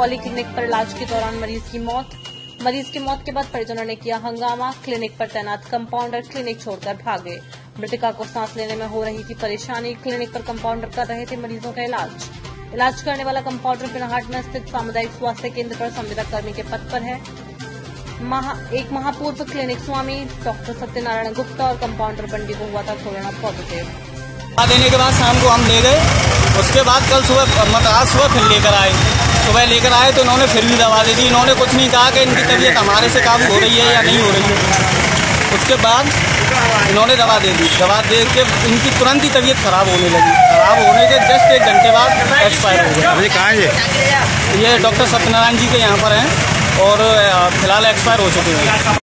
Polyclinic पर इलाज के दौरान मरीज की मौत के बाद परिजनों ने किया हंगामा। क्लिनिक पर तैनात कंपाउंडर क्लिनिक छोड़कर भागे। मृतका को सांस लेने में हो रही थी परेशानी। क्लिनिक पर कंपाउंडर कर रहे थे मरीजों का इलाज करने वाला कंपाउंडर पिनाहाट में स्थित सामुदायिक स्वास्थ्य केंद्र पर संविदा कर्मी के पद पर है। एक महापूर्व क्लिनिक स्वामी डॉक्टर सत्यनारायण गुप्ता और कंपाउंडर बंडी को हुआ था कोरोना पॉजिटिव। देने के बाद शाम को हम ले गए। उसके बाद कल सुबह आज सुबह फिर लेकर आए तो इन्होंने फिर भी दवा दे दी। इन्होंने कुछ नहीं कहा कि इनकी तबीयत हमारे से काबू हो रही है या नहीं हो रही है। उसके बाद इन्होंने दवा दे दी। दवा दे के इनकी तुरंत ही तबीयत खराब होने लगी। खराब होने के जस्ट 1 घंटे बाद एक्सपायर हो गया। कहाँ है ये डॉक्टर सत्यनारायण जी के यहाँ पर हैं और फिलहाल एक्सपायर हो चुके हैं।